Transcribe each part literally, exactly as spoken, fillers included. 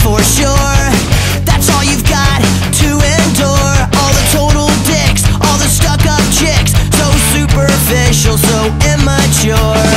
for sure. That's all you've got to endure. All the total dicks, all the stuck-up chicks, so superficial, so immature.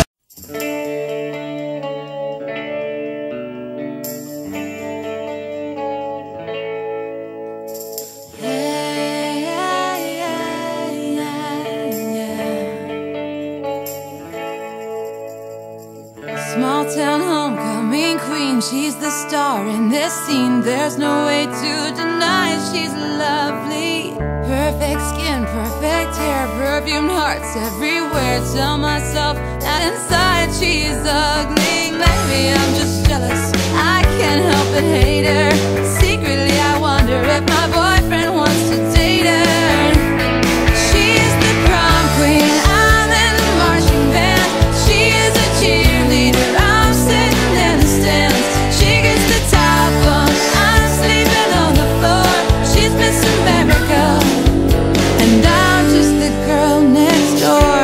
Small town homecoming queen, she's the star in this scene. There's no way to deny it, she's lovely. Perfect skin, perfect hair, perfumed hearts everywhere. Tell myself that inside she's ugly. Maybe I'm just jealous, I can't help but hate her. Secretly I wonder if my boyfriend wants to date her. She's the prom queen, I'm in the marching band. She is a cheerleader, I'm sitting in the stands. She gets the top bunk, I'm sleeping on the floor. She's Miss America, and I'm just the girl next door.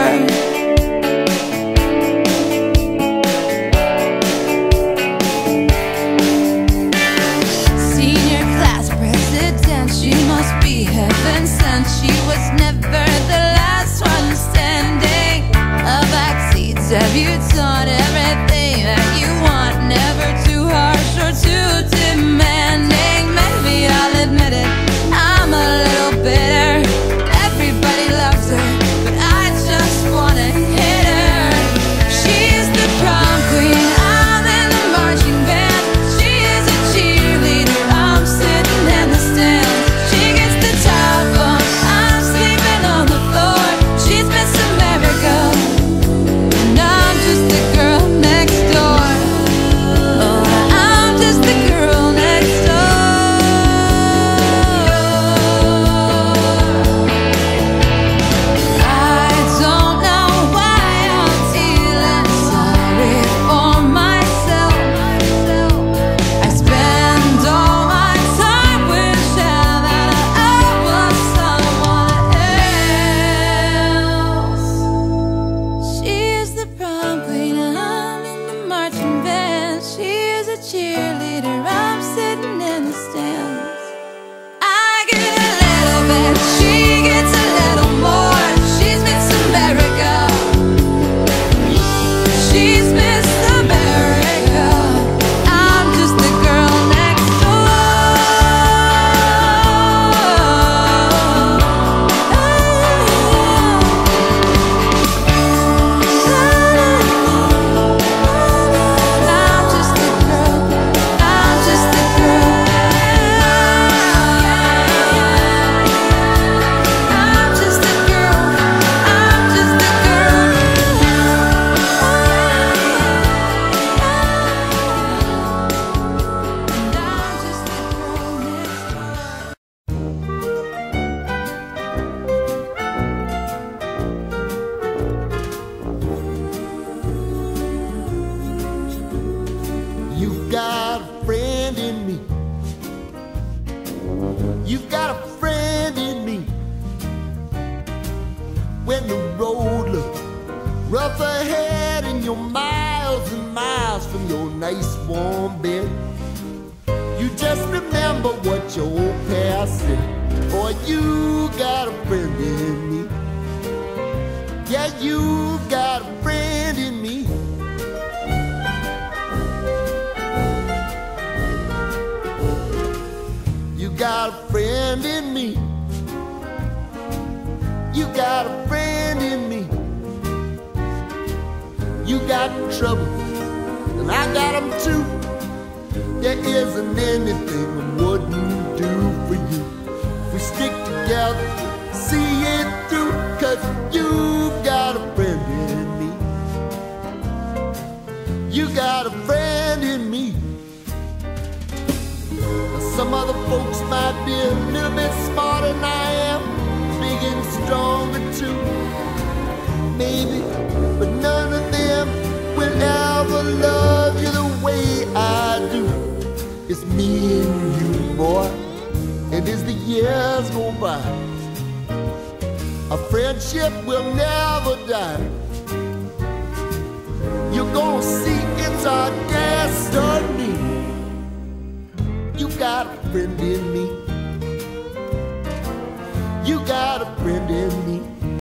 Senior class president, she must be heaven sent. She was never the last one standing. A backseat debutante, everything that you want, never too harsh or too demanding. Maybe I'll admit it, I'm a little bitter. Everybody loves her, but I just wanna hit her. She's the prom queen, I'm in the marching band. She is a cheerleader, I'm sitting in the stands. She gets the top bunk, I'm sleeping on the floor. She's Miss America, and I'm just the girl next door. Oh, I'm just the girl next door. I don't know why I'm feeling sorry for myself. I spend all my time wishing that I was someone else. She is the prom queen, I'm in the marching band. She is a cheerleader, I'm sitting in the stands. I get a little bit, she gets a little more. She's Miss America, she's Miss America. I'm just the girl next I'm just the girl, I'm just the girl. I'm just the girl, I'm just the girl. And I'm just the girl next door. You've got a friend in me. You've got a friend in me. When the road looks rough ahead and you're miles and miles from your nice warm bed, you just remember what your old past said. Boy, you got a friend in me. Yeah, you got a friend in me. You got a friend in me. You got a friend in me. You got trouble, and I got them too. There isn't anything I wouldn't do for you. If we stick together, see it through, 'cause you've got a friend in me. You got a friend in me. Some other folks might be a little bit smarter than I am, big and stronger too, maybe, but none of them will ever love you the way I do. It's me and you, boy, and as the years go by, our friendship will never die. You're gonna see it's our destiny. got a friend in me. You got a friend in me.